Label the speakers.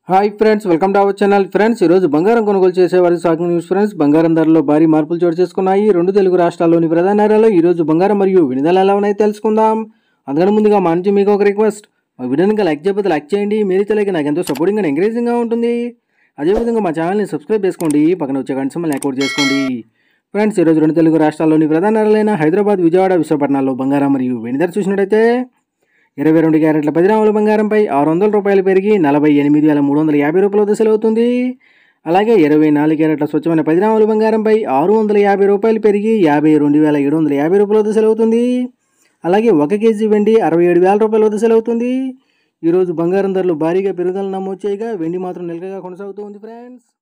Speaker 1: Hi friends, welcome to our channel. Friends, ఈరోజు బంగారం కొనుగోలు చేసే వారి షాకింగ్ న్యూస్. ఫ్రెండ్స్, బంగారం ధరలో భారీ మార్పులు చోటు చేసుకున్నాయి. రెండు తెలుగు రాష్ట్రాల్లోని ప్రధాన నగరాల్లో ఈరోజు బంగారం మరియు వెండి ధరలు ఎలా ఉన్నాయో తెలుసుకుందాం. అందుకని ముందుగా మా నుంచి మీకు ఒక రిక్వెస్ట్, మా వీడియోని ఇంకా లైక్ చేయకపోతే లైక్ చేయండి. మీరు తెలియక నాకు ఎంతో సపోర్టింగ్ అండ్ ఎంకరేజింగ్గా ఉంటుంది. అదేవిధంగా మా ఛానల్ని సబ్స్క్రైబ్ చేసుకోండి, పక్కన వచ్చే గంట సింబల్ని యాక్టివేట్ చేసుకోండి. ఫ్రెండ్స్, ఈరోజు రెండు తెలుగు రాష్ట్రాల్లోని ప్రధాన నగరాలైన హైదరాబాద్, విజయవాడ, విశాఖపట్నాల్లో బంగారం మరియు వెండి ధర చూసినట్టయితే 22 క్యారెట్ల 10 గ్రాముల బంగారంపై ₹600 పెరిగి 48,350 వద్ద సెలవుతుంది. అలాగే 24 క్యారెట్ల స్వచ్ఛమైన 10 గ్రాముల బంగారంపై ₹650 పెరిగి 52,750 వద్ద సెలవుతుంది. అలాగే 1 కేజీ వెండి ₹67,000 వద్ద సెలవుతుంది. ఈరోజు బంగారం ధరలు భారీగా పెరుగుదల నమోదు చేయగా వెండి మాత్రం నిలకడగా కొనసాగుతుంది ఫ్రెండ్స్.